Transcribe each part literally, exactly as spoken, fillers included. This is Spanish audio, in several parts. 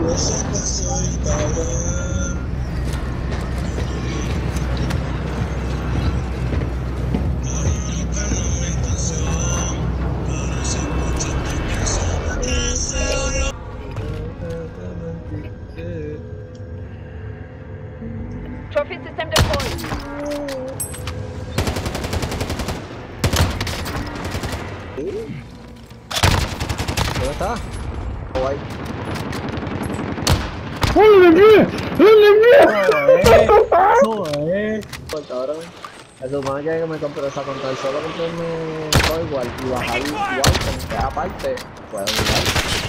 Yo sé que soy cabrón. Hay una calma en canción. Para se escucha tu canción que solo. Trophy system deployed. ¿Dónde está? Guay. ¡Hola, Joder. Por cabrón. Se supone que me compré esa contra solo comprarme todo igual y bajar igual como que aparte puedo jugar.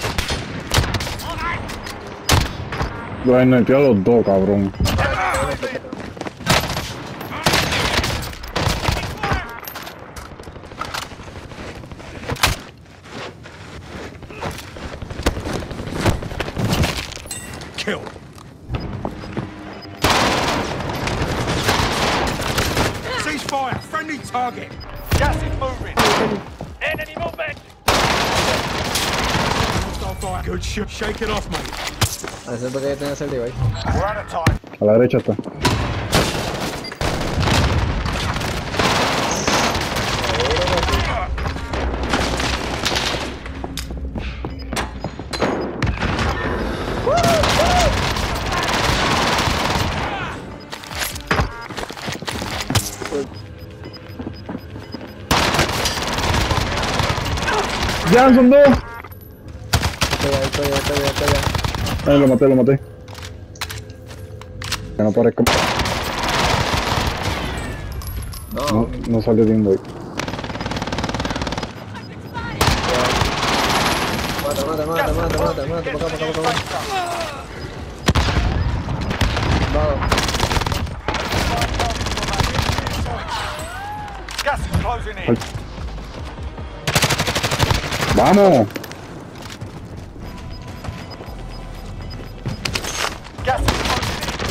Los enneté a los dos, cabrón. Kill. Ceasefire. Friendly target. Gas is moving. Enemy movement. Hostile fire. Good shot. Shake it off, mate. A ese toque que tienes el device. We're out of time. A la derecha está. ¡Ya, son dos! Estoy ahí, estoy ahí, estoy ahí, estoy ahí. Ay, lo maté, lo maté. Que no parezca. No, No, no salió de un boy. mata, mata, mata, mata, mata, mata, por acá, por acá, por acá. Vado. Gas is closing in. ¡Vamos! Gas is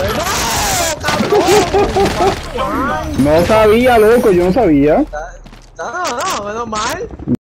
closing in. No sabía, loco, yo no sabía. No, no, menos mal.